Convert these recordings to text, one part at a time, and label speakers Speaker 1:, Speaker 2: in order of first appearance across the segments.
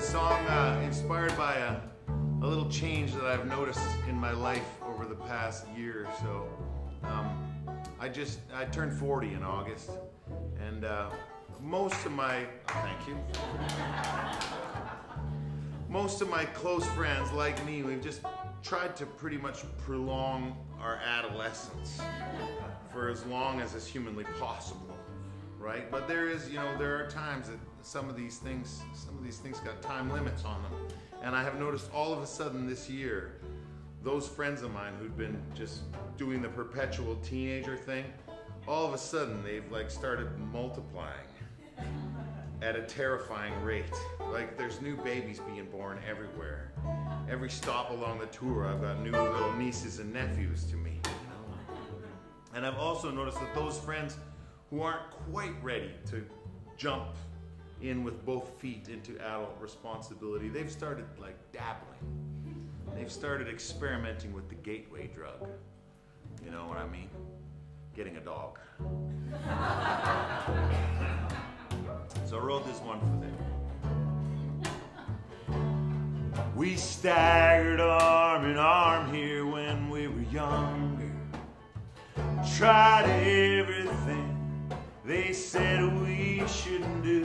Speaker 1: song inspired by a little change that I've noticed in my life over the past year or so. I turned 40 in August, and most of my, thank you. Most of my close friends, like me, we've just tried to pretty much prolong our adolescence for as long as is humanly possible, right? But there are times that some of these things got time limits on them. And I have noticed all of a sudden this year, those friends of mine who'd been just doing the perpetual teenager thing, all of a sudden they've like started multiplying at a terrifying rate. Like there's new babies being born everywhere. Every stop along the tour, I've got new little nieces and nephews to meet. And I've also noticed that those friends who aren't quite ready to jump in with both feet into adult responsibility, they've started like dabbling. They've started experimenting with the gateway drug. You know what I mean? Getting a dog. So I wrote this one for them. We staggered arm in arm here when we were younger. Tried everything they said we shouldn't do.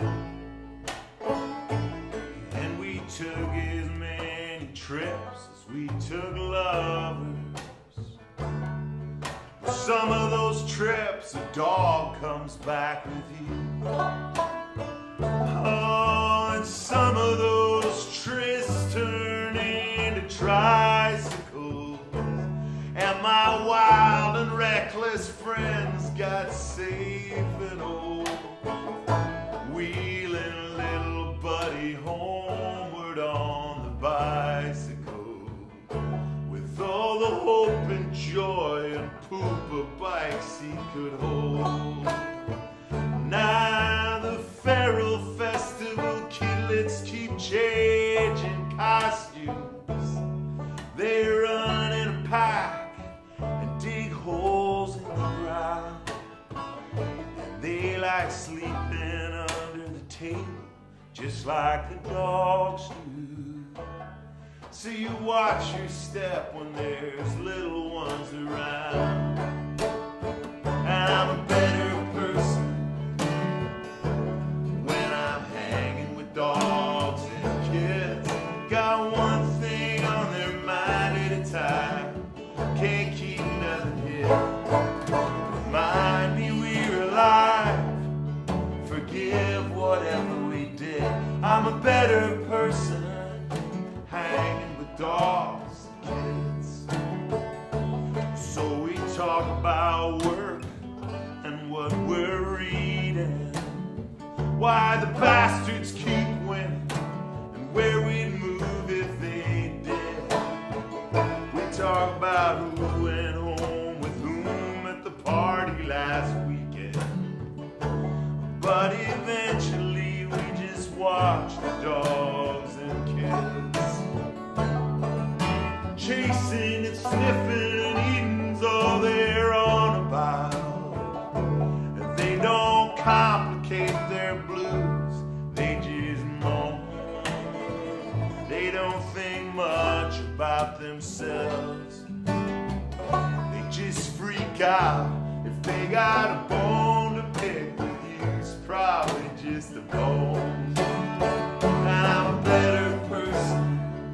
Speaker 1: And we took as many trips as we took lovers. Some of those trips, a dog comes back with you. Oh, and some of those trysts turn into tricycles. And my wild and reckless friends got safe and old, wheeling little buddy homeward on the bicycle, with all the hope and joy and poop a bikeseat could hold. Now the feral festival kidlets keep changing costumes. They run in a pack and dig holes in the ground. And they like sleeping under the table, just like the dogs do. So you watch your step when there's little ones around. And I'm a better person when I'm hanging with dogs and kids. Got one thing on their mind at a time, can't keep nothing hid. Remind me we're alive, forgive whatever we did. I'm a better person hanging with dogs and kids. So we talk about work and what we're reading, why the bastards keep winning, and where we'd move if they did. We talk about who went home with whom at the party last weekend. But eventually we just watch the dogs and kids. Chasing and sniffing and eating's all they're on about. And they don't complicate their blues, they just moan. They don't think much about themselves. They just freak out if they got a bone to pick with you. It's probably just a bone. And I'm a better person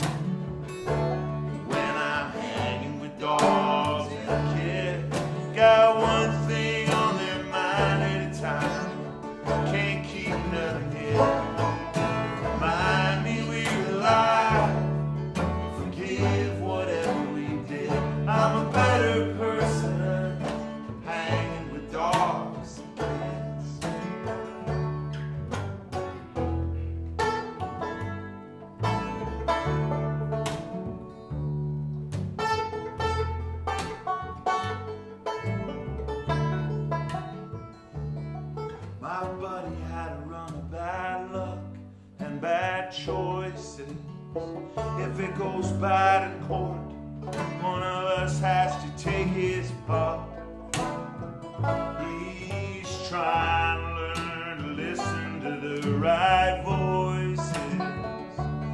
Speaker 1: when I'm hanging with dogs and kids. Got one thing on their mind at a time, can't keep nothing hid. Remind me we're alive, forgive whatever we did. I'm a better person hanging with dogs and kids. My buddy had a run of bad luck and bad choices. If it goes bad in court, one of us has to take his part. He's trying to learn to listen to the right voices.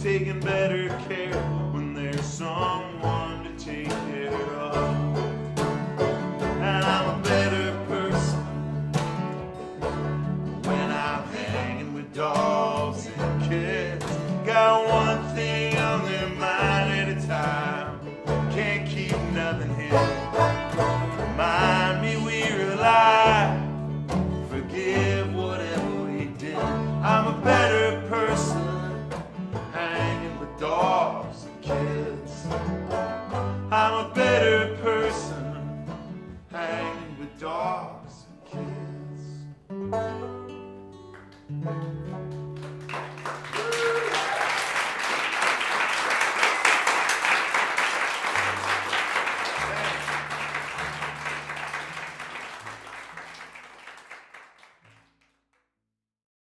Speaker 1: taking better care